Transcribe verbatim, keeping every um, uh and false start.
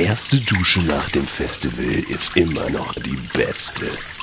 erste Dusche nach dem Festival ist immer noch die beste.